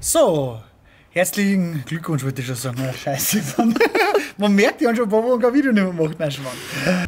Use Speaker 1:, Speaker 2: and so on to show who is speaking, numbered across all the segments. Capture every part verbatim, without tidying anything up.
Speaker 1: So, herzlichen Glückwunsch, würde ich schon sagen. Ja, scheiße. Man merkt ja schon ein paar Wochen kein Video nicht mehr macht. Nein, Schmarrn.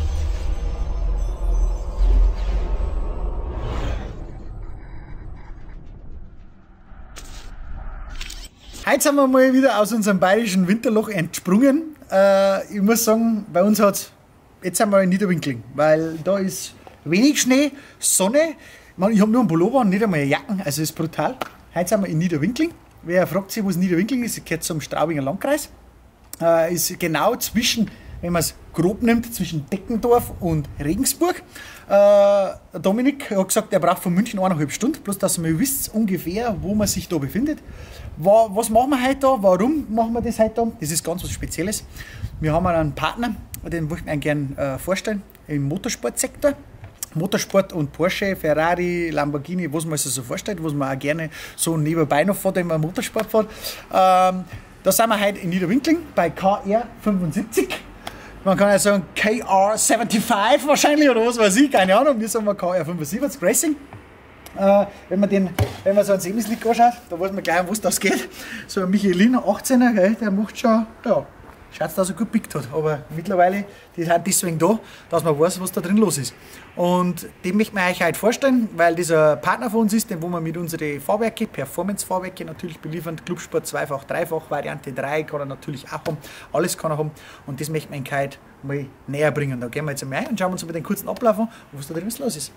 Speaker 1: Heute sind wir mal wieder aus unserem bayerischen Winterloch entsprungen. Äh, ich muss sagen, bei uns hat es, jetzt sind wir in Niederwinkling, weil da ist wenig Schnee, Sonne. Man, ich habe nur einen Pullover und nicht einmal eine Jacken, also ist brutal. Heute sind wir in Niederwinkling. Wer fragt sich, wo es Niederwinkling ist, es gehört zum Straubinger Landkreis. Äh, ist genau zwischen, wenn man es grob nimmt, zwischen Deckendorf und Regensburg. Äh, Dominik hat gesagt, er braucht von München eineinhalb Stunden, bloß dass ihr mal wisst ungefähr, wo man sich da befindet. Was machen wir heute da? Warum machen wir das heute da? Das ist ganz was Spezielles. Wir haben einen Partner, den möchten wir gerne äh, vorstellen, im Motorsportsektor. Motorsport und Porsche, Ferrari, Lamborghini, was man sich so vorstellt, was man auch gerne so nebenbei noch fährt, wenn man Motorsport fährt. Ähm, da sind wir heute in Niederwinkling bei K R fünfundsiebzig. Man kann ja sagen K R fünfundsiebzig wahrscheinlich oder was weiß ich, keine Ahnung. Wir sagen mal K R fünfundsiebzig Racing. Äh, wenn, man den, wenn man so einen Semislick anschaut, da weiß man gleich, um was das geht. So ein Michelin achtzehner, gell, der macht schon, ja, schaut, dass er gut pickt hat. Aber mittlerweile, die sind deswegen da, dass man weiß, was da drin los ist. Und den möchten wir euch heute vorstellen, weil dieser Partner von uns ist, den wo wir mit unseren Fahrwerke, Performance-Fahrwerke natürlich beliefern. Clubsport zweifach, dreifach, Variante drei kann er natürlich auch haben. Alles kann er haben. Und das möchten wir euch heute mal näher bringen. Da gehen wir jetzt einmal rein und schauen uns mal den kurzen Ablauf an, was da drin los ist.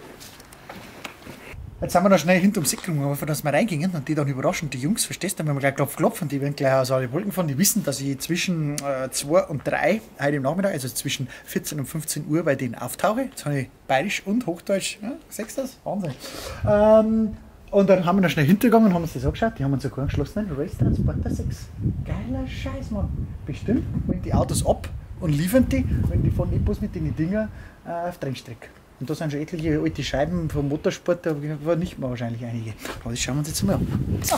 Speaker 1: Jetzt sind wir noch schnell hinterm Säck gegangen, dass wir reingingen und die dann überraschen, die Jungs, verstehst du, wenn wir gleich Klopf klopfen, die werden gleich aus alle Wolken fahren, die wissen, dass ich zwischen äh, zwei und drei heute im Nachmittag, also zwischen vierzehn und fünfzehn Uhr bei denen auftauche. Jetzt habe ich Bayerisch und Hochdeutsch, ja, sechst das? Wahnsinn. Ähm, und dann haben wir noch schnell hintergegangen und haben uns das angeschaut, die haben uns sogar einen geschlossenen Race Transporter sechs. Geiler Scheiß, Mann. Bestimmt, wenn die Autos ab und liefern die, wenn die fahren nicht bloß mit den Dinger äh, auf Trennstrecke. Und da sind schon etliche alte Scheiben vom Motorsport, da war nicht mehr wahrscheinlich einige. Aber das schauen wir uns jetzt mal an. So.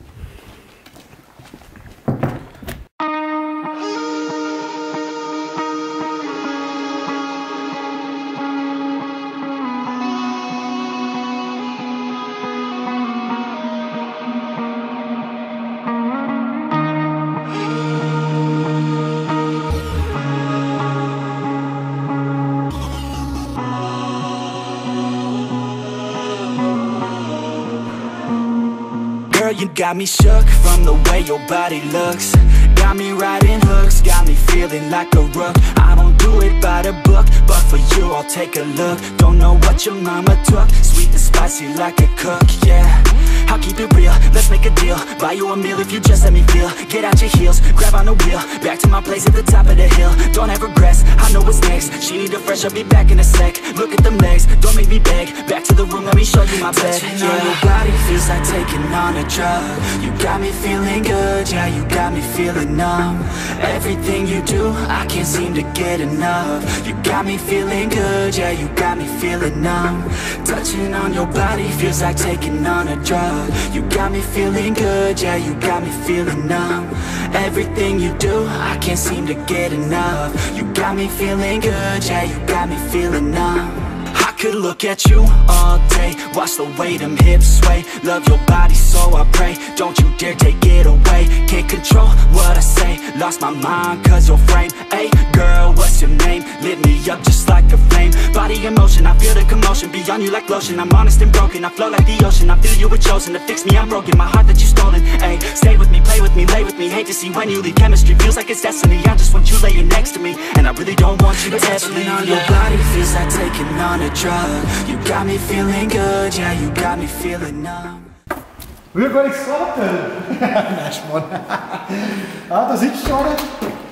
Speaker 2: You got me shook from the way your body looks. Got me riding hooks, got me feeling like a rook. I don't do it by the book, but for you I'll take a look. Don't know what your mama took, sweet and spicy like a cook, yeah. I'll keep it real, let's make a deal. Buy you a meal if you just let me feel. Get out your heels, grab on the wheel. Back to my place at the top of the hill. Don't have regrets, I know what's next. She need a fresh, I'll be back in a sec. Look at them legs, don't make me beg. Back to the room, let me show you my bed. Touching on your body feels like taking on a drug. You got me feeling good, yeah, you got me feeling numb. Everything you do, I can't seem to get enough. You got me feeling good, yeah, you got me feeling numb. Touching on your body feels like taking on a drug. You got me feeling good, yeah, you got me feeling numb. Everything you do, I can't seem to get enough. You got me feeling good, yeah, you got me feeling numb. I could look at you all day, watch the way them hips sway. Love your body so I pray, don't you dare take it away. Can't control what I say, lost my mind cause your frame. Hey girl, what's your name? Lit me up just like a flame. Body in motion, I feel the commotion. Beyond you like lotion, I'm honest and broken. I flow like the ocean, I feel you were chosen to fix me, I'm broken. My heart that you stolen, hey. Stay with me, play with me, lay with me. Hate to see when you leave, chemistry feels like it's destiny. I just want you laying next to me, and I really don't want you to ever leave. On your body feels like taking on a drug. You got me feeling good, yeah, you got me feeling numb.
Speaker 1: Ich hab gar nichts gesagt, nein, Schmarrn. Ah, da sitzt schon einer.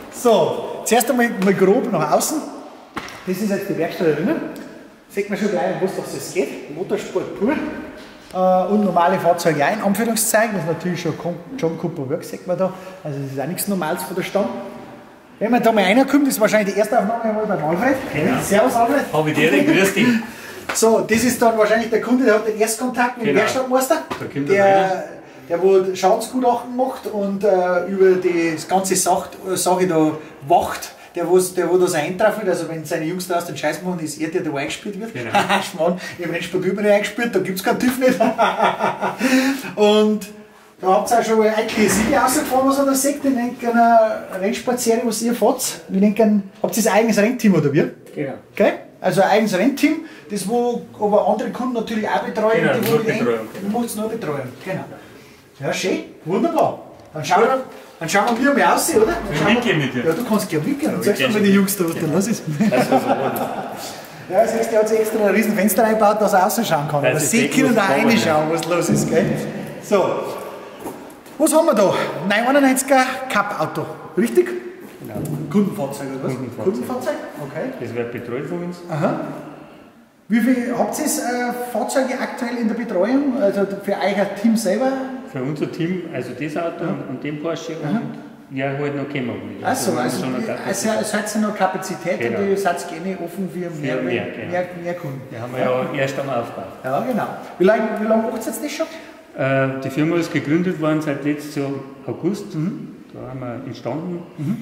Speaker 1: So, zuerst einmal mal grob nach außen. Das ist jetzt die Werkstatt da drinnen. Sieht man schon gleich, um was das geht. Motorsport pur. Äh, und normale Fahrzeuge auch in Anführungszeichen. Das ist natürlich schon John Cooper Works, sieht man da. Also das ist auch nichts Normales von der Stand. Wenn man da mal reinkommt, ist wahrscheinlich die erste Aufnahme einmal beim Alfred.
Speaker 3: Genau.
Speaker 1: Servus Alfred.
Speaker 3: Habe ich dir, grüß dich.
Speaker 1: So, das ist dann wahrscheinlich der Kunde, der hat den Erstkontakt mit dem
Speaker 3: Genau.
Speaker 1: Werkstattmeister, der, der wo Schadensgutachten macht und äh, über die, das ganze Sach, Sache da wacht, der, der wo da sein Eintrag will, also wenn seine Jungs da aus den Scheiß machen, ist er der, der eingespielt wird.
Speaker 3: Genau.
Speaker 1: Schmarrn, im Rennsport wird man nicht eingespielt, da gibt es keinen TÜV nicht. Und Da habt ihr auch schon einige Siege rausgefahren, was ihr da seht, in einer Rennsportserie, was ihr fahrt. Ich denke, habt ihr ein eigenes Rennteam oder wie?
Speaker 3: Genau.
Speaker 1: Okay? Also ein eigenes Rennteam, das wo aber andere Kunden natürlich auch betreuen.
Speaker 3: Genau,
Speaker 1: die
Speaker 3: nur
Speaker 1: wo
Speaker 3: Betreuung.
Speaker 1: Du musst nur betreuen. Genau. Ja, schön. Wunderbar. Dann schauen wir, dann schauen wir mal aus, oder? Dann
Speaker 3: Ich
Speaker 1: schauen wir-
Speaker 3: mitgehen mit dir.
Speaker 1: Ja, du kannst gerne mitgehen.
Speaker 3: Ja,
Speaker 1: Sagst
Speaker 3: ich
Speaker 1: du mal
Speaker 3: kenn
Speaker 1: die Jungs da, was da los ist.
Speaker 3: Das war so ordentlich.
Speaker 1: Ja, das heißt, der hat sich extra ein riesen Fenster eingebaut, dass er rausschauen kann.
Speaker 3: Das
Speaker 1: Aber
Speaker 3: ist
Speaker 1: sie
Speaker 3: eh
Speaker 1: können
Speaker 3: bloß
Speaker 1: da
Speaker 3: Power,
Speaker 1: reinschauen, was los ist. Gell? So, was haben wir da? neunhunderteinunddneunziger Cup-Auto, richtig?
Speaker 3: Genau.
Speaker 1: Kundenfahrzeug oder was?
Speaker 3: Kundenfahrzeug.
Speaker 1: Kundenfahrzeug? Okay.
Speaker 3: Das wird betreut von uns.
Speaker 1: Aha. Wie viel habt ihr äh, Fahrzeuge aktuell in der Betreuung? Also für euer Team selber?
Speaker 3: Für unser Team, also das Auto und, und den Porsche und wer halt noch kommen will.
Speaker 1: Achso,
Speaker 3: wir haben
Speaker 1: also,
Speaker 3: schon eine
Speaker 1: also,
Speaker 3: Kapazität.
Speaker 1: also seid ihr noch Kapazität
Speaker 3: Genau.
Speaker 1: und ihr seid gerne offen für mehr,
Speaker 3: Für
Speaker 1: mehr,
Speaker 3: mehr, genau.
Speaker 1: mehr, mehr Kunden.
Speaker 3: Wir haben ja erst am Aufbau.
Speaker 1: Ja, genau. Wie lange, wie lange macht ihr jetzt das schon?
Speaker 3: Äh, die Firma ist gegründet worden seit letztes Jahr August. Da haben wir entstanden.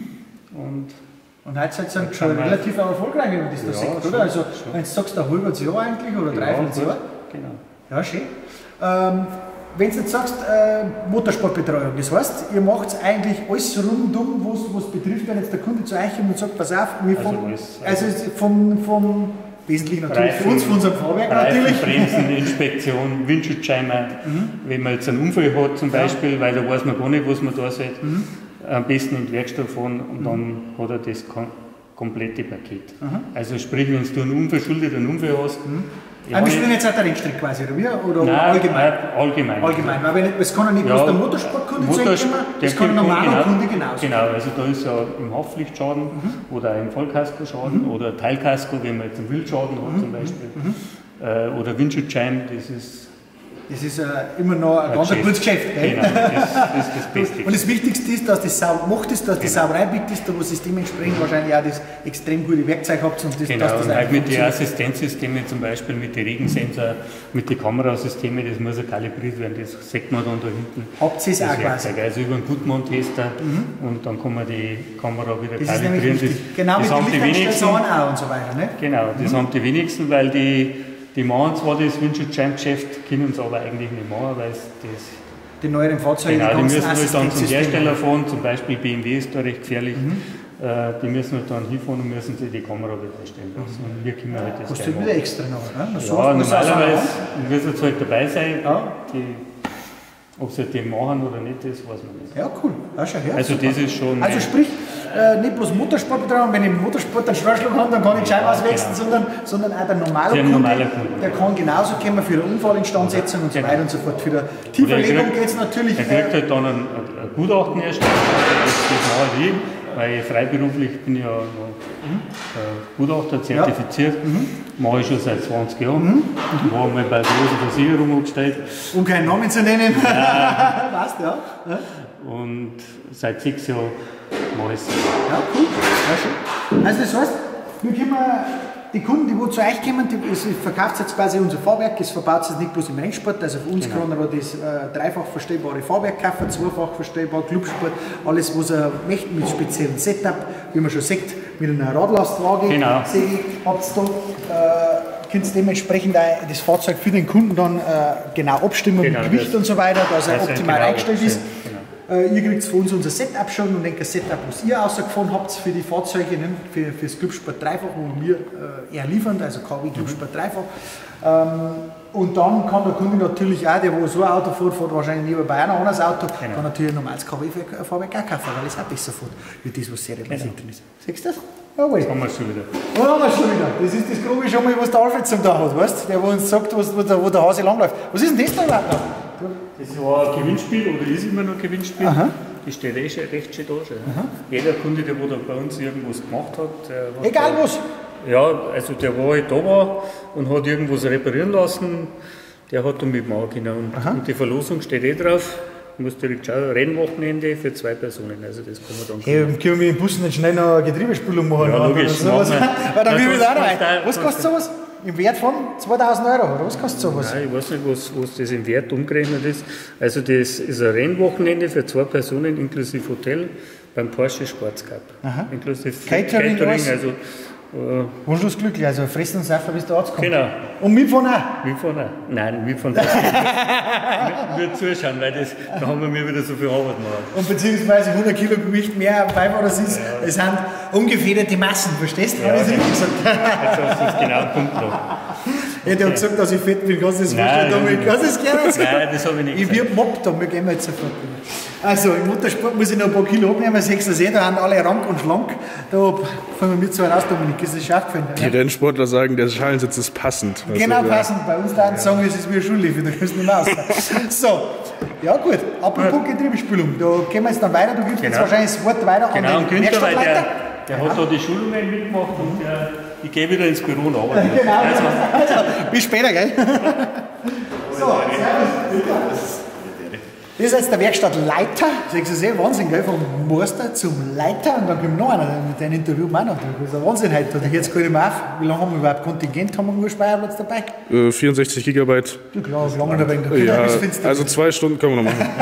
Speaker 3: Und
Speaker 1: Und heute seid ihr
Speaker 3: Jetzt
Speaker 1: schon
Speaker 3: haben wir-
Speaker 1: relativ erfolgreich, wenn man das da
Speaker 3: Ja,
Speaker 1: sieht,
Speaker 3: schon,
Speaker 1: oder? Also,
Speaker 3: schon.
Speaker 1: wenn du sagst, ein halbes Jahr eigentlich oder dreiviertel
Speaker 3: ja,
Speaker 1: Jahr.
Speaker 3: genau.
Speaker 1: Ja, schön. Ähm, wenn du jetzt sagst, äh, Motorsportbetreuung, das heißt, ihr macht eigentlich alles rundum, was was betrifft, wenn jetzt der Kunde zu euch kommt und sagt, pass auf, wir
Speaker 3: Also
Speaker 1: vom,
Speaker 3: alles,
Speaker 1: also es ist vom, vom Wesentlichen natürlich für uns, von unserem Fahrwerk
Speaker 3: Reifen,
Speaker 1: natürlich.
Speaker 3: Bremsen, Inspektion, Windschutzscheibe. Wenn man jetzt einen Unfall hat zum Beispiel, weil da weiß man gar nicht, was man da sieht, am besten in die Werkstatt fahren und dann hat er das kom komplette Paket. Also sprich, wenn du einen unverschuldet Unfall hast,
Speaker 1: Ah, wir spielen jetzt auch der Rennstreck quasi, oder wie? Oder
Speaker 3: Nein,
Speaker 1: allgemein?
Speaker 3: äh, allgemein.
Speaker 1: Allgemein, weil wenn, es kann ja nicht
Speaker 3: Ja,
Speaker 1: bloß der Motorsportkunde zu
Speaker 3: Motors-
Speaker 1: kommen,
Speaker 3: der
Speaker 1: das kann ein
Speaker 3: kommt
Speaker 1: normaler
Speaker 3: genau-
Speaker 1: Kunde genauso.
Speaker 3: Genau, also da ist ja im Haftpflichtschaden oder im Vollkaskoschaden oder Teilkasko, wenn man jetzt einen Wildschaden hat zum Beispiel. Äh, oder Windschutzscheiben, das ist
Speaker 1: Das ist äh, immer noch ein ganz
Speaker 3: Geschäft.
Speaker 1: gutes Geschäft. Gell?
Speaker 3: Genau, das, das ist das Beste.
Speaker 1: Und das Wichtigste ist, dass das sauber gemacht ist, dass die
Speaker 3: Genau.
Speaker 1: Sauberei biegt ist, da wo es dementsprechend wahrscheinlich auch das extrem gute Werkzeug habt und das,
Speaker 3: Genau,
Speaker 1: dass das
Speaker 3: und halt
Speaker 1: einfach
Speaker 3: mit den
Speaker 1: funktioniert.
Speaker 3: Assistenzsystemen, zum Beispiel mit den Regensensor, mit den Kamerasystemen, das muss ja kalibriert werden, das sieht man dann da hinten.
Speaker 1: Habt ihr es
Speaker 3: Das
Speaker 1: auch quasi?
Speaker 3: Werkzeug, also über einen Gutmann-Tester und dann kann man die Kamera wieder
Speaker 1: Das ist nämlich
Speaker 3: kalibrieren.
Speaker 1: wichtig. Genau
Speaker 3: das
Speaker 1: mit
Speaker 3: haben
Speaker 1: den
Speaker 3: die wenigsten.
Speaker 1: Lichteinstellungen auch und so weiter. Ne?
Speaker 3: Genau, das haben die wenigsten, weil die, die machen zwar das Windschutzscheibengeschäft, können es aber eigentlich nicht machen, weil es das.
Speaker 1: Die neueren Fahrzeuge,
Speaker 3: Genau, die
Speaker 1: ganzen
Speaker 3: müssen halt dann zum
Speaker 1: Assistenzsysteme.
Speaker 3: Hersteller fahren, zum Beispiel B M W ist da recht gefährlich. Äh, die müssen halt dann hinfahren und müssen sich die Kamera wieder einstellen lassen. Und wir können halt das
Speaker 1: Kostet
Speaker 3: gleich
Speaker 1: wieder
Speaker 3: machen.
Speaker 1: extra noch, ne? Na, so
Speaker 3: Ja,
Speaker 1: muss man
Speaker 3: normalerweise
Speaker 1: sagen.
Speaker 3: müssen sie halt dabei sein.
Speaker 1: Ja.
Speaker 3: Die, ob sie den machen oder nicht, das weiß man nicht.
Speaker 1: Ja, cool. Ja, schau her.
Speaker 3: Also
Speaker 1: super.
Speaker 3: das ist schon.
Speaker 1: Also sprich, äh, nicht bloß Motorsportbetreuung, wenn ich im Motorsport einen Schwerschlag habe, dann kann ich die Scheibe auswechseln,
Speaker 3: genau.
Speaker 1: sondern, sondern auch der normale
Speaker 3: Der
Speaker 1: Kunde,
Speaker 3: normale Kunde.
Speaker 1: der kann genauso kommen für eine Unfallinstandsetzung und so
Speaker 3: Genau.
Speaker 1: weiter und so fort. Für die
Speaker 3: Oder er
Speaker 1: Tieferlegung
Speaker 3: kriegt-
Speaker 1: geht es natürlich.
Speaker 3: Er kriegt
Speaker 1: Äh,
Speaker 3: halt dann ein, ein Gutachten erstellt, das, das mache ich, weil freiberuflich bin ich ja noch äh, Gutachter zertifiziert, mache ich schon seit zwanzig Jahren, war mal bei der großen Versicherung angestellt
Speaker 1: um keinen Namen zu nennen. Passt, ja. Ja,
Speaker 3: und seit sechs Jahren mache ich es.
Speaker 1: ja, cool. Ja, schön. Also das heißt, wir können die Kunden, die wo zu euch kommen, die, es verkauft jetzt quasi unser Fahrwerk, es verbaut es nicht bloß im Rennsport, also für uns
Speaker 3: Genau.
Speaker 1: kann er das äh, dreifach verstellbare Fahrwerk kaufen, zweifach verstellbar, Clubsport, alles was er möchte mit speziellem Setup, wie man schon sieht, mit einer Radlastwaage,
Speaker 3: Genau.
Speaker 1: Segel, habt ihr da, äh, könnt ihr dementsprechend auch das Fahrzeug für den Kunden dann äh, genau abstimmen
Speaker 3: Genau,
Speaker 1: mit Gewicht
Speaker 3: das-
Speaker 1: und so weiter, dass er
Speaker 3: das ist
Speaker 1: optimal
Speaker 3: genau
Speaker 1: eingestellt ist.
Speaker 3: abgestimmt, genau.
Speaker 1: Äh, ihr kriegt von uns unser Setup schon und denke, das Setup, was ihr rausgefahren habt für die Fahrzeuge, ne? für, für das Clubsport dreifach, wo wir äh, eher liefern, also K W Clubsport dreifach. Ähm, und dann kann der Kunde natürlich auch, der wo so ein Auto fährt, fährt wahrscheinlich nebenbei auch noch ein anderes Auto,
Speaker 3: Genau.
Speaker 1: kann natürlich ein normales K W-Fahrwerk auch kaufen, weil es auch besser fährt, wie das, was serienbasiert drin ist. Siehst du das? Jawohl.
Speaker 3: Haben wir schon wieder.
Speaker 1: Da haben wir schon wieder. Das ist das grobe schon mal, was der Alfred zum Tag hat, weißt du? Der, wo uns sagt, was, wo, der, wo der Hase langläuft. Was ist denn das da überhaupt noch?
Speaker 3: Das war ein Gewinnspiel oder ist immer noch ein Gewinnspiel.
Speaker 1: Aha.
Speaker 3: Das steht eh schon recht schön da. Schon. Jeder Kunde, der wo da bei uns irgendwas gemacht hat, der hat
Speaker 1: Egal
Speaker 3: da,
Speaker 1: was.
Speaker 3: Ja, also der war halt da war und hat irgendwas reparieren lassen, der hat da mitmachen können. Und, und die Verlosung steht eh drauf. Du musst direkt schauen, Rennwochenende für zwei Personen. Also das kann man dann
Speaker 1: Hey, können wir mit dem Bus nicht schnell noch eine Getriebespülung machen?
Speaker 3: Ja,
Speaker 1: oder
Speaker 3: logisch,
Speaker 1: sowas?
Speaker 3: machen wir.
Speaker 1: Weil dann
Speaker 3: Ja,
Speaker 1: will ich da auch noch
Speaker 3: kostet-
Speaker 1: rein. Was
Speaker 3: kostet-
Speaker 1: kostet sowas? Im Wert von zweitausend Euro, oder was kostet sowas?
Speaker 3: Nein, ich weiß nicht, was, was das im Wert umgerechnet ist. Also das ist ein Rennwochenende für zwei Personen inklusive Hotel beim Porsche Sports Cup.
Speaker 1: Aha.
Speaker 3: Inklusive
Speaker 1: Catering, alles?
Speaker 3: also
Speaker 1: Äh, Wunschlos glücklich, also fressen und saufen bis der Arzt kommt.
Speaker 3: Genau.
Speaker 1: Und mitfahren auch?
Speaker 3: Mitfahren auch. Nein, mitfahren das nicht. Nur zuschauen, weil das, da haben wir mir wieder so viel Arbeit gemacht.
Speaker 1: Und beziehungsweise hundert Kilo Gewicht mehr Beifahrer ist, ja. Das sind ungefederte Massen, verstehst du? Ja,
Speaker 3: das richtig gesagt. Jetzt hast du es genau am Punkt noch.
Speaker 1: Ich hätte ja gesagt, dass ich fett bin, kannst du das vorstellen? Nein, kannst du das gerne sagen?
Speaker 3: Nein, das habe ich nicht
Speaker 1: Ich werde mobbt, da wir gehen wir jetzt sofort. Also, im Motorsport muss ich noch ein paar Kilo abnehmen, sechs sehen, da haben alle rank und schlank. Da fangen wir mit so raus, Dominik, ist das schon aufgefallen?
Speaker 4: Die ja? Rennsportler sagen, der Schalensitz ist passend.
Speaker 1: Genau, also, passend. Bei uns da ja. sagen, es ist wie ein Schullief, da kannst du nicht mehr raus. So, ja gut, apropos Getriebespülung, da gehen wir jetzt dann weiter, du gibst genau. jetzt wahrscheinlich das Wort weiter
Speaker 3: genau,
Speaker 1: an
Speaker 3: den Günther, weil der, der hat da die Schulungen mitgemacht und der, ich gehe wieder ins Büro nach.
Speaker 1: Genau, also, also, bis später, gell? So, servus. Das ist jetzt der Werkstattleiter, das ist ja Wahnsinn, gell? Vom Meister zum Leiter und dann kommt noch einer, mit dem Interview auch noch. Das ist ein Wahnsinn heute, da jetzt gar nicht mehr auf. Wie lange haben wir überhaupt Kontingent, haben wir nur Speicherplatz dabei?
Speaker 4: Äh, vierundsechzig Gigabyte.
Speaker 1: Ja klar, wie lange dabei?
Speaker 4: Ja, also zwei Stunden können wir noch machen.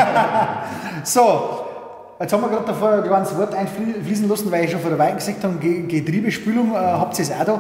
Speaker 1: So, jetzt haben wir gerade davor ein kleines Wort einfließen lassen, weil ich schon vor der Weile gesagt habe, Getriebespülung, äh, habt ihr es auch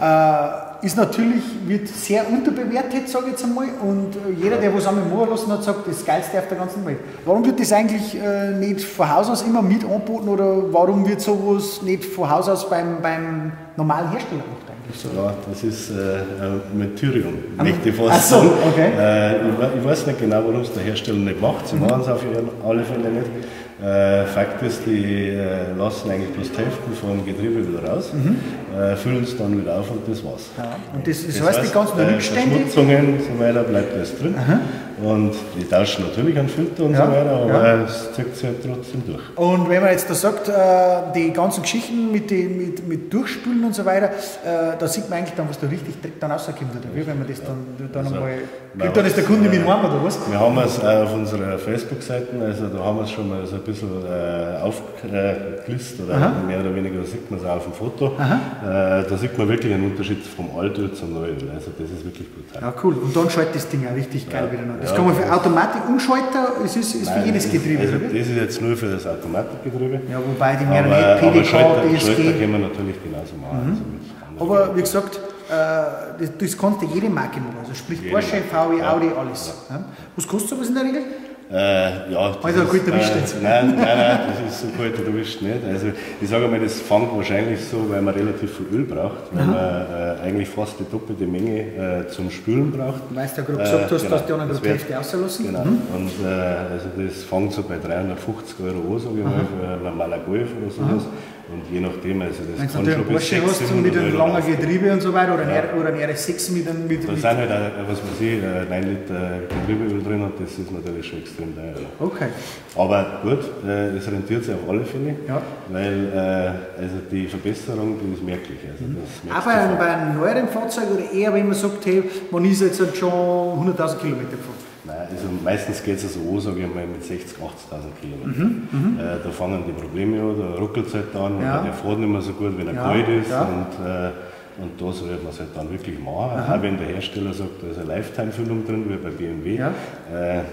Speaker 1: da. Äh, ist natürlich, wird sehr unterbewertet, sage ich jetzt einmal. Und jeder, der was einmal machen lassen hat, sagt, das Geilste auf der ganzen Welt. Warum wird das eigentlich äh, nicht von Haus aus immer mit angeboten oder warum wird sowas nicht von Haus aus beim, beim normalen Hersteller gemacht eigentlich so?
Speaker 5: Ja, das ist äh, mit Tyrium, möchte ich
Speaker 1: fast sagen. So, okay.
Speaker 5: äh, ich, ich weiß nicht genau, warum es der Hersteller nicht macht. Sie mhm. machen es auf alle Fälle nicht. Äh, Fakt ist, die äh, lassen eigentlich bloß die Hälfte vom Getriebe wieder raus, mhm. äh, füllen es dann wieder auf und das war's.
Speaker 1: Ja. Und das, das, das heißt, heißt, die ganzen äh, Rückstände?
Speaker 5: Verschmutzungen und so weiter bleibt alles drin. Aha. Und die tauschen natürlich einen Filter und ja. so weiter, aber ja. es zieht sich halt trotzdem durch.
Speaker 1: Und wenn man jetzt da sagt, äh, die ganzen Geschichten mit, die, mit, mit Durchspülen und so weiter, äh, da sieht man eigentlich dann, was da richtig Dreck dann rauskommt, oder wie, wenn man das dann, dann also, einmal... Kriegt dann ist der Kunde äh, mit heim, oder was?
Speaker 5: Wir haben es äh, auf unserer Facebook-Seite, also da haben wir es schon mal so ein bisschen äh, aufgelistet, oder Aha. mehr oder weniger, da sieht man es auch auf dem Foto. Äh, da sieht man wirklich einen Unterschied vom Altöl zum Neuöl, also das ist wirklich brutal.
Speaker 1: Ja, cool. Und dann schaltet das Ding auch richtig geil ja. wieder noch. Das ja, kann man für Automatik umschalten, es ist, ist Nein, für jedes Getriebe,
Speaker 5: also, das ist jetzt nur für das Automatikgetriebe.
Speaker 1: Ja, wobei die mehr nicht P D K,
Speaker 5: Schalter, D S G... Schalter können wir natürlich genauso machen. Mhm.
Speaker 1: Also aber wie gesagt, äh, das, das kannst du jede Marke machen, also sprich jede Porsche, V W, ja. Audi, alles. Ja. Ja. Was kostet sowas in der Regel?
Speaker 5: Äh, ja,
Speaker 1: also gut erwischt jetzt.
Speaker 5: Äh, nein, nein, nein, das ist so gut erwischt nicht. Also ich sage mal, das fängt wahrscheinlich so, weil man relativ viel Öl braucht, weil Aha. man äh, eigentlich fast die doppelte Menge äh, zum Spülen braucht.
Speaker 1: Weil du ja gerade gesagt hast, äh, genau, dass die anderen die Hälfte rauslassen.
Speaker 5: Genau, mhm. und äh, also das fängt so bei dreihundertfünfzig Euro an, sage ich mal, für ein normaler Golf oder sowas. Aha. Und je nachdem, also das
Speaker 1: Wenn kann du einen Porsche hast du mit einem langen Getriebe und so weiter, oder, ja. ein, oder ein R S sechs mit einem... Mit,
Speaker 5: da sind halt auch, was man sieht, neun Liter Getriebeöl drin und das ist natürlich schon extrem teuer.
Speaker 1: Okay.
Speaker 5: Aber gut, es rentiert sich auf alle Fälle, ja. weil also die Verbesserung, die ist merklich. Also das
Speaker 1: auch bei, bei einem neueren Fahrzeug oder eher, wenn man sagt, hey, man ist jetzt halt schon hunderttausend Kilometer gefahren?
Speaker 5: Nein, also meistens geht es so an, sage ich mal, mit sechzig, achtzigtausend Kilometern. Mhm, äh, da fangen die Probleme an, da ruckelt es halt dann, ja. der fährt nicht mehr so gut, wenn er ja, kalt ist. Ja. Und, äh, und da sollte man es halt dann wirklich machen. Aha. Auch wenn der Hersteller sagt, da ist eine Lifetime-Füllung drin, wie bei B M W. Ja. Äh,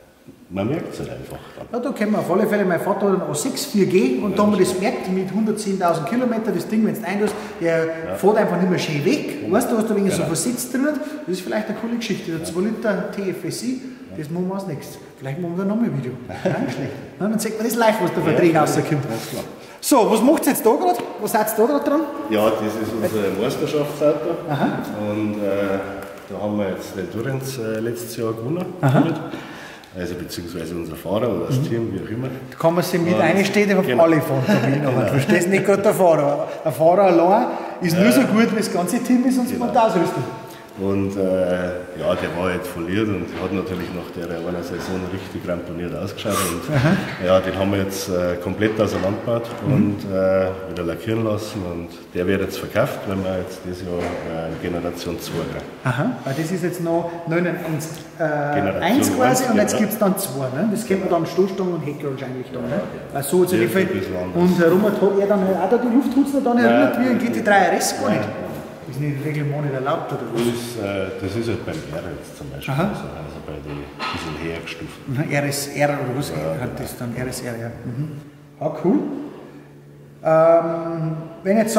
Speaker 5: man merkt es halt einfach.
Speaker 1: Ja, da kennen wir auf alle Fälle, mein Vater hat einen A sechs vier G und ja, da haben wir das merkt mit hundertzehntausend Kilometern, das Ding, wenn du eintust, der ja. fährt einfach nicht mehr schön weg. Ja. Weißt du, hast da wenig genau. so Versitz drin, das ist vielleicht eine coole Geschichte. Der zwei Liter T F S I, ja. das machen wir als nächstes. Vielleicht machen wir da noch mal ein Video. Ja, nicht schlecht. Ja, dann sieht man das live, was da Verträge ja, rauskommt. So, was macht ihr jetzt da gerade? Was seid ihr da gerade dran?
Speaker 5: Ja, das ist unser Meisterschaftsauto. Aha. Und äh, da haben wir jetzt den Durrenz äh, letztes Jahr gewonnen. Also beziehungsweise unser Fahrer oder das mhm. Team, wie auch immer.
Speaker 1: Da kann man sich mit und einstehen, auf genau. alle fahren. Genau. Du verstehst nicht gerade der Fahrer. Ein Fahrer allein ist ja. nur so gut, wie das ganze Team ist und genau. man ausrüstet.
Speaker 5: Und äh, ja, der war halt verliert und hat natürlich nach der einer Saison richtig ramponiert ausgeschaut. Und ja, den haben wir jetzt äh, komplett auseinandergebaut mhm. und äh, wieder lackieren lassen. Und der wird jetzt verkauft, wenn wir jetzt dieses Jahr äh, Generation zwei haben. Aha,
Speaker 1: das ist jetzt noch neun eins äh, eins quasi und jetzt gibt es dann zwei. Ne? Das kennt man dann Stoßstangen und Heckler wahrscheinlich dann. Ne? Weil so hat sich und Robert hat er dann auch da die Lufthutzen dann erinnert wie ein G T drei R S gar nicht. Das ist nicht regelmäßig nicht erlaubt, oder was?
Speaker 5: Das ist, äh, das ist halt beim R jetzt zum Beispiel, also, also bei den bisschen höher gestuften.
Speaker 1: R S R oder was ja, hat das dann? R S R, ja. Mhm. Ah, cool. Ähm, wenn ich jetzt sage,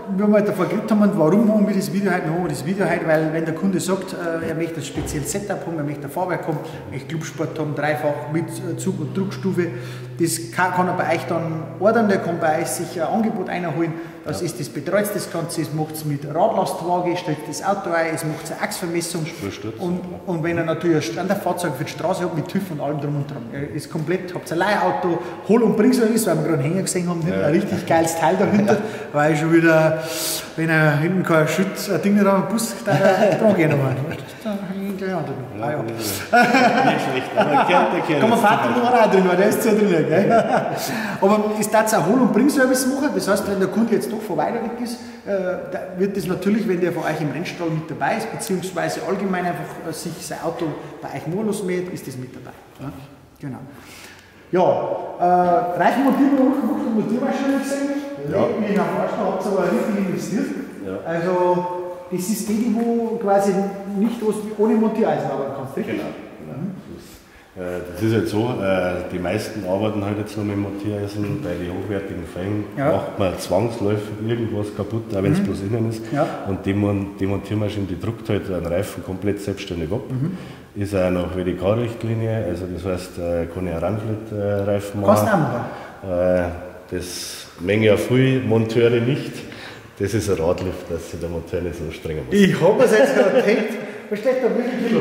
Speaker 1: wie wir davor geredet haben, warum haben wir das Video heute, haben wir das Video heute, weil wenn der Kunde sagt, er möchte ein spezielles Setup haben, er möchte ein Fahrwerk haben, er möchte Clubsport haben, dreifach mit Zug- und Druckstufe, das kann, kann er bei euch dann ordern, der kann bei euch sich ein Angebot einholen, das ja. ist das betreut das Ganze, es macht es mit Radlastwaage, stellt das Auto ein, es macht eine Achsvermessung und, und wenn er natürlich ein Standardfahrzeug für die Straße hat, mit TÜV und allem drum und dran, er ist komplett, habt ein Leihauto, Hol- und Bringservice, weil wir gerade einen Hänger gesehen haben, ja. ein richtig geiles Teil dahinter, ja. weil schon wieder, wenn er hinten kein Schütz, ein Ding nicht am Bus, da dran gehen wollen. Ja, ah, ja. Nicht schlecht, aber kennt der Kann man Vater noch auch drin, weil der ist zu drin. Gell? Aber es darf auch Hol- und Bringservice machen, das heißt, wenn der Kunde jetzt doch von weiter weg ist, äh, wird das natürlich, wenn der von euch im Rennstall mit dabei ist, beziehungsweise allgemein einfach äh, sich sein Auto bei euch nur losmäht, ist das mit dabei. Ja? Genau. Ja, äh, Reifenmontierung, Montiermaschine gesehen. Ja. Ich habe habt ihr aber richtig investiert. Ja. Also, das ist die, die wo quasi nicht ohne Montiereisen arbeiten kannst, richtig?
Speaker 5: Genau. genau. Mhm. Das, äh, das ist jetzt so, äh, die meisten arbeiten halt jetzt noch mit Montiereisen, bei den hochwertigen Fällen ja. macht man zwangsläufig irgendwas kaputt, auch wenn es mhm. bloß innen ist. Ja. Und die, die Montiermaschine, die druckt halt einen Reifen komplett selbstständig ab. Mhm. Ist auch nach W D K-Richtlinie, also das heißt, äh, kann ich einen Rundflit-Reifen machen.
Speaker 1: Kannst du auch machen?
Speaker 5: Äh, das mengen ja viele Monteure nicht. Das ist ein Radlift, dass sich der Motor nicht so streng macht.
Speaker 1: Ich habe mir jetzt gerade gedacht, was steht da, wie viel Kilo?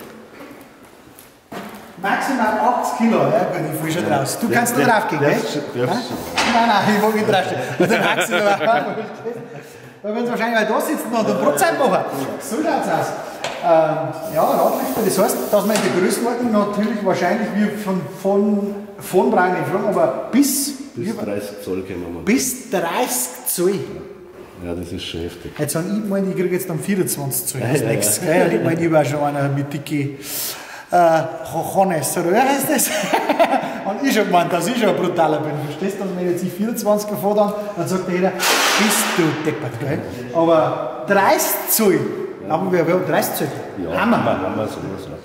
Speaker 1: Maximal achtzig Kilo, ja gut, ich fall schon raus. Du kannst da drauf gehen, gell? Nein, nein, ich mag nicht draufstehen. Der maximal da werden sie wahrscheinlich halt da sitzen und einen Prozent machen. So schaut es aus. Ähm, ja, Radlifter, das heißt, dass man in der Größenordnung natürlich wahrscheinlich wie von, von, von brauchen nicht fragen, aber bis,
Speaker 5: bis dreißig Zoll können wir machen.
Speaker 1: Bis dreißig Zoll.
Speaker 5: Ja, das ist schon heftig.
Speaker 1: Jetzt habe ich gemeint, ich kriege jetzt dann vierundzwanzig Zoll als ja, nächstes. Ja, ja. Ich meine, ich war schon einer mit dicke äh, Chochones, oder wie heißt das? Und ich schon gemeint, dass ich schon ein brutaler bin. Verstehst du? Und wenn jetzt ich vierundzwanzig fahre, dann, dann sagt jeder, bist du deppert, gell? Aber dreißig Zoll, ja. haben wir, wir haben dreißig Zoll.
Speaker 5: Ja, Hammer. Hammer, sowas, ja.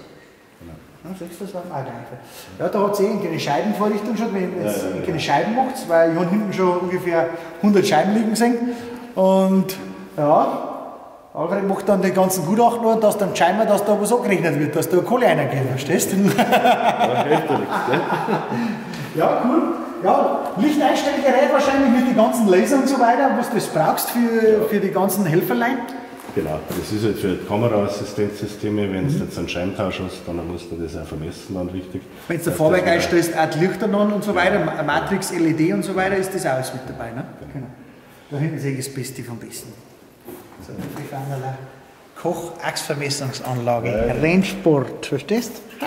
Speaker 1: Ja, da hat es eh keine Scheibenvorrichtung schon, wenn ihr jetzt ja, ja, keine Scheiben macht, weil ich habe hinten schon ungefähr hundert Scheiben liegen gesehen. Und ja, Alfred macht dann den ganzen Gutachten und dass dann scheinbar, dass da was angerechnet wird, dass da Kohle reingeht, verstehst du? Ja, cool. Ja, Lichteinstellgerät wahrscheinlich mit den ganzen Lasern und so weiter, was du das brauchst für, für die ganzen Helferlein.
Speaker 5: Genau, das ist jetzt für Kameraassistenzsysteme, wenn du mhm. jetzt einen Scheibentausch hast, dann musst du das auch vermessen dann richtig. Wenn du
Speaker 1: das Fahrwerk einstellst, auch die Lichter an und so weiter, Matrix, L E D und so weiter, ist das alles mit dabei. Ne? Genau. Da hinten sehe ich das Beste vom Besten. So, eine Koch-Achsvermessungsanlage, ja. Rennsport, verstehst du?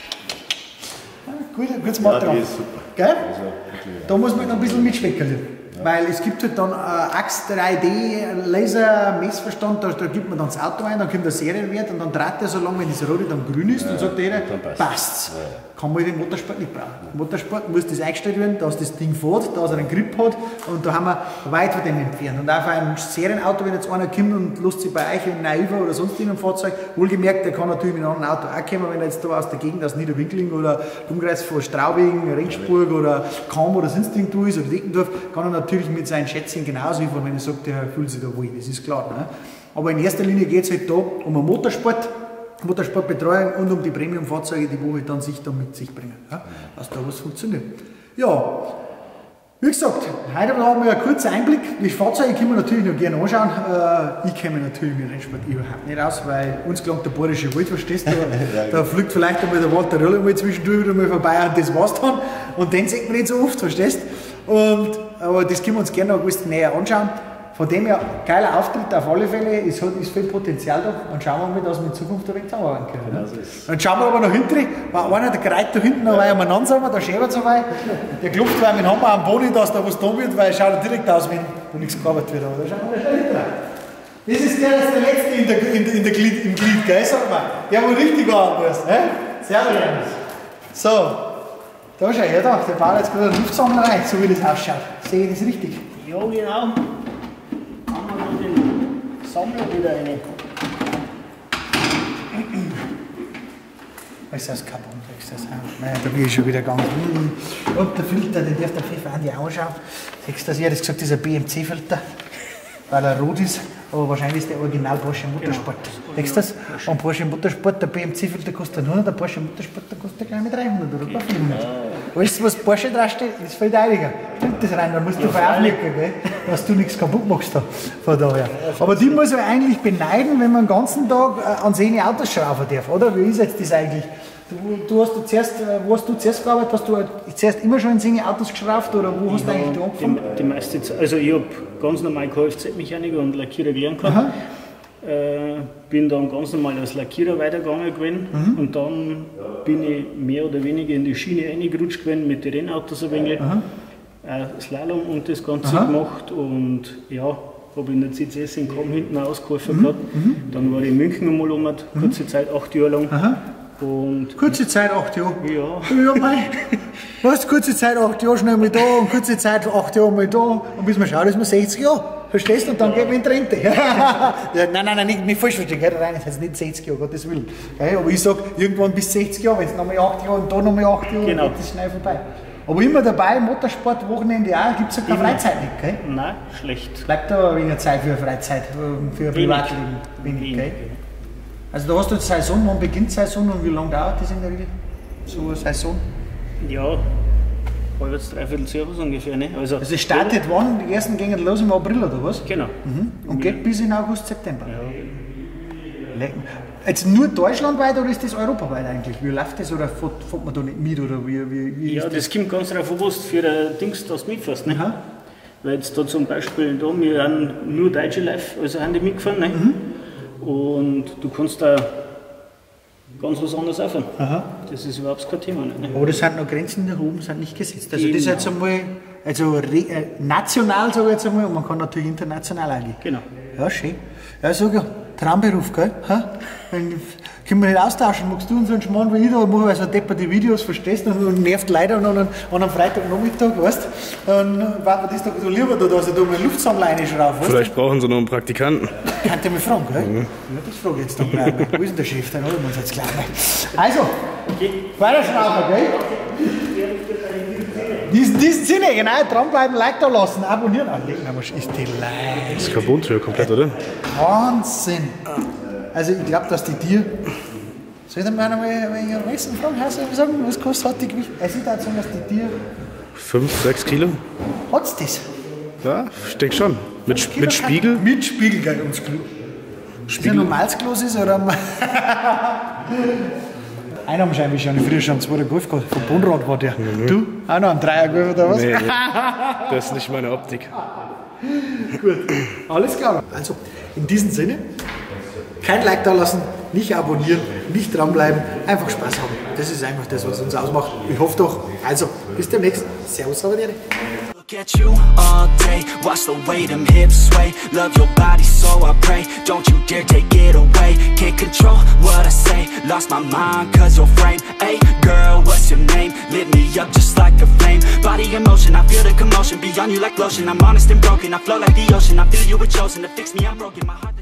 Speaker 1: Gut, gutes Material. Ja, die ist super. Gell? Also, da muss man noch ein bisschen mitspekulieren. Ja. Weil es gibt halt dann äh, Achs drei D Laser Messverstand, da, da gibt man dann das Auto ein, dann kommt der Serienwert und dann dreht er so lange, wenn das Rote dann grün ist, ja, dann sagt jeder, passt. Ja. Kann man den Motorsport nicht brauchen. Ja. Motorsport muss das eingestellt werden, dass das Ding fährt, dass er einen Grip hat und da haben wir weit von dem entfernt. Und auch für ein Serienauto, wenn jetzt einer kommt und lässt sich bei euch in Naiva oder sonst in einem Fahrzeug, wohlgemerkt, der kann natürlich mit einem anderen Auto auch kommen, wenn er jetzt da aus der Gegend, aus Niederwinkling oder Umkreis von Straubing, Rendsburg oder Cham oder sonst irgendwo ist oder Deckendorf, kann er natürlich mit seinen Schätzchen genauso liefern, wenn er sagt, er fühlt sich da wohl, das ist klar. Ne? Aber in erster Linie geht es halt da um einen Motorsport, Motorsportbetreuung und um die Premium-Fahrzeuge, die wo wir dann sich da mit sich bringen. Ja? Dass da was funktioniert. Ja, wie gesagt, heute haben wir einen kurzen Einblick. Die Fahrzeuge können wir natürlich noch gerne anschauen. Äh, ich kenne mich natürlich mit Rennsport überhaupt nicht aus, weil uns gelangt der Bayerische Wald, verstehst du? Da, da fliegt vielleicht einmal der Walter Röller mal zwischendurch wieder mal vorbei und das war's dann. Und den sieht man nicht so oft, verstehst du? Und, aber das können wir uns gerne noch ein bisschen näher anschauen. Von dem her, geiler Auftritt auf alle Fälle, es hat, ist viel Potenzial da. Und schauen wir mal, dass wir in Zukunft ein wenig zusammenarbeiten können. Genau so ist. Dann schauen wir aber nach hinten, weil einer der Kreit da hinten, da war ja mal langsam, da schäbert so weit. Der klopft weil mit dem Hammer am Boden, dass da was da wird, weil es schaut direkt aus, wenn da nichts gearbeitet wird. Aber da schauen wir da hinten rein. Das ist der, das ist der Letzte in der, in der, in der Glied, im Glied, gell, sag mal. Der, wo richtig arbeiten muss. Ne? Servus, Johannes. So, da schau her, da. Der baut jetzt gerade eine Luftsammler rein, so wie das ausschaut. Sehe ich das richtig?
Speaker 6: Ja, genau. Sammler wieder rein.
Speaker 1: Ist das Carbon? Ist das Nein, da bin ich schon wieder gegangen. Und der Filter, den darf der Pfeffer an die anschauen. Siehst du das? Ich habe das gesagt, dieser B M C-Filter. weil er rot ist, aber wahrscheinlich ist der Original Porsche Motorsport. Denkst du das? Und Porsche Motorsport, der B M C-Filter kostet hundert, der Porsche Motorsport, der kostet gleich mit dreihundert oder ja. vierhundert. Alles, was Porsche draufsteht, ist viel teuriger. Stimmt das rein? Da musst du ja, auflegen, gell? Dass du nichts kaputt machst da, von daher. Aber die muss man eigentlich beneiden, wenn man den ganzen Tag äh, an seine Autos schrauben darf, oder? Wie ist jetzt das eigentlich? Du, du hast du zuerst, wo hast du zuerst gearbeitet? Hast du zuerst immer schon in seine Autos geschraubt oder wo hast du eigentlich da angefangen?
Speaker 6: Die, die meiste Zeit, also ich habe ganz normal Kfz-Mechaniker und Lackierer gelernt gehabt. Äh, bin dann ganz normal als Lackierer weitergegangen gewesen mhm. und dann bin ich mehr oder weniger in die Schiene reingerutscht gewesen mit den Rennautos ein wenig. Äh, Slalom und das Ganze Aha. gemacht und ja, habe in der C C S in Kamm hinten ausgeholfen mhm. gehabt. Mhm. Dann war ich in München einmal um, kurze mhm. Zeit, acht Jahre lang. Aha. Und
Speaker 1: kurze Zeit, acht Jahre?
Speaker 6: Ja.
Speaker 1: Ja, mei. Was, kurze Zeit, acht Jahre schnell mal da und kurze Zeit, acht Jahre mal da und bis man schaut, ist man sechzig Jahre. Verstehst du? Und dann geht man in die Rente. ja, nein, nein, nein, nicht, nicht falsch verstehen, gell? Rein, das heißt nicht sechzig Jahre, Gottes Willen. Okay? Aber ich sage, irgendwann bis sechzig Jahre, wenn es nochmal acht Jahre und da nochmal acht Jahre,
Speaker 6: genau.
Speaker 1: geht das schnell vorbei. Aber immer dabei, Motorsport, Wochenende auch, gibt es ja keine Freizeit nicht, gell?
Speaker 6: Nein, schlecht.
Speaker 1: Bleibt da weniger Zeit für Freizeit, für Privatleben? Wenig, Wenig gell? Also da hast du jetzt Saison, wann beginnt Saison und wie lange dauert das in der Regel? So eine Saison?
Speaker 6: Ja, halbes, dreiviertel Jahr ungefähr. Ne? Also,
Speaker 1: also es startet wann? Die ersten gehen los im April oder was?
Speaker 6: Genau.
Speaker 1: Mhm. Und geht bis in August, September?
Speaker 6: Ja.
Speaker 1: Jetzt nur deutschlandweit oder ist das europaweit eigentlich? Wie läuft das oder fährt, fährt man da nicht mit? Oder wie, wie, wie
Speaker 6: ja, das, das kommt ganz drauf an, was du für ein Dings das mitfährst. Ne? Aha. Weil jetzt da zum Beispiel, da, wir haben nur deutsche Live, also haben die mitgefahren. Ne? Mhm. Und du kannst da ganz was anderes aufhören. Aha. Das ist überhaupt kein Thema. Nicht, ne?
Speaker 1: Aber das sind noch Grenzen nach oben sind nicht gesetzt. Also genau. Das ist jetzt einmal also re, äh, national, sage ich jetzt einmal, und man kann natürlich international eingehen.
Speaker 6: Genau.
Speaker 1: Ja, schön. Ja, sag ja, Traumberuf, gell? Ha? Wenn, können wir nicht austauschen, magst du uns so einen Schmarrn wie ich da, mache also depperte Videos, verstehst du, und nervt leider an einem, an einem Freitagnachmittag, weißt du, dann war mir das doch so lieber, da, dass ich da mal Luftsammler reinschraube, weißt
Speaker 4: Vielleicht brauchen sie noch einen Praktikanten.
Speaker 1: Könnt ihr mich fragen, gell? Mhm. Ja, das frage ich jetzt dann gleich mal. Wo ist denn der Chef, dann holen wir uns jetzt gleich mal. Also, weiterschrauben, gell? Diesen, diesen Sinne, genau, dranbleiben, Like da lassen, abonnieren. Ah, leg mal, ist die Like.
Speaker 4: Das ist Carbon-Tür komplett, oder?
Speaker 1: Wahnsinn. Also ich glaube, dass die Tier. Soll ich dir mal ein Messen fragen? Sagen, was kostet hat die Gewicht? Also ich würde sagen, dass die Tier.
Speaker 4: fünf, sechs Kilo?
Speaker 1: Hat's das?
Speaker 4: Ja, ich denke schon. Mit, mit Spiegel?
Speaker 1: Mit Spiegel, gell, ums Klo. Spiegel. Ist ja normalsklos ist oder. Einer haben wahrscheinlich schon früher schon einen zweiter Golf gehabt. Von Bonrad war der. Mhm. Du? Auch noch einen Dreier Golf oder was?
Speaker 4: Nee, das ist nicht meine Optik.
Speaker 1: Gut, alles klar. Also, in diesem Sinne, kein Like da lassen, nicht abonnieren, nicht dranbleiben, einfach Spaß haben. Das ist einfach das, was uns ausmacht. Ich hoffe doch. Also, bis demnächst. Servus, Savadiere.
Speaker 2: Look at you all day, watch the way them hips sway. Love your body so I pray, don't you dare take it away. Can't control what I say, lost my mind cause your frame. Hey girl, what's your name? Lit me up just like a flame. Body in motion, I feel the commotion, beyond you like lotion. I'm honest and broken, I flow like the ocean. I feel you were chosen to fix me, I'm broken, my heart